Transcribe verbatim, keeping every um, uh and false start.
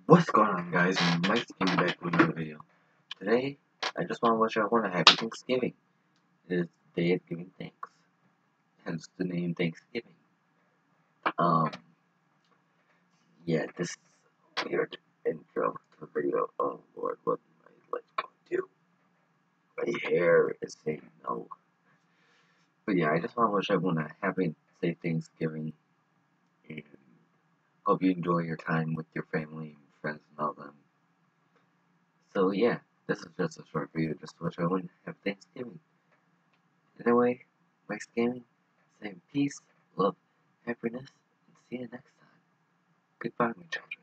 What's going on, guys? And Mike's getting back with another video. Today, I just want to wish everyone a happy Thanksgiving. It is the day of giving thanks, hence the name Thanksgiving. Um, yeah, this is a weird intro to the video. Oh Lord, what am I like going to do? My hair is saying no. But yeah, I just want to wish everyone a happy, safe Thanksgiving, and hope you enjoy your time with your family and friends and all them. So yeah, this is just a short video just to wish everyone happy Thanksgiving. Anyway, Mike's Gaming, saying peace, love, happiness, and see you next time. Goodbye, my children.